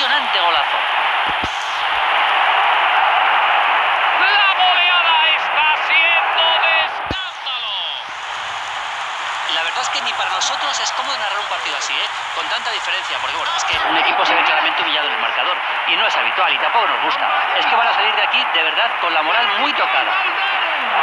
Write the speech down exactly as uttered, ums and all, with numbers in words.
impresionante golazo. La goleada está siendo de escándalo. La verdad es que ni para nosotros es cómodo narrar un partido así, ¿eh? Con tanta diferencia, porque bueno, es que un equipo se ve claramente humillado en el marcador y no es habitual y tampoco nos gusta. Es que van a salir de aquí de verdad con la moral muy tocada.